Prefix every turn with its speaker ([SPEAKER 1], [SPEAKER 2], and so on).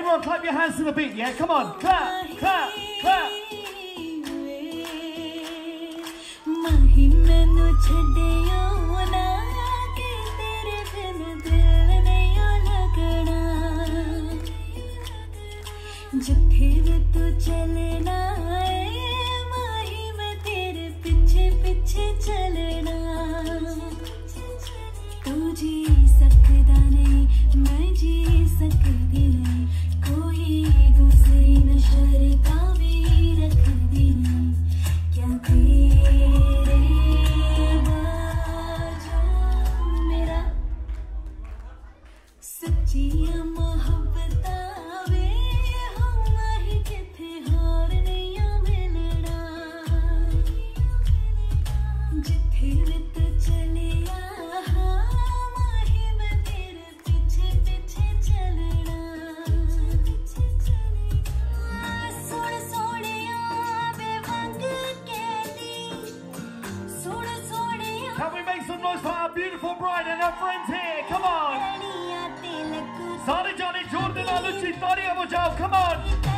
[SPEAKER 1] on, clap your hands to the beat, yeah? Come on, clap, clap, clap.
[SPEAKER 2] जिथे भी तू चलना माही मैं तेरे पीछे पीछे चलना तू जी सकदा नहीं मैं जी सकदी नहीं कोई गुस्से न शर्ता भी रखदी नहीं क्या तेरे बाजू मेरा सच्चियां मोहब्बतां
[SPEAKER 1] Can we make some noise for our beautiful bride and her friends here? Come on! Sare Johnny Jordan Aluchi, Tari Abujao, come on!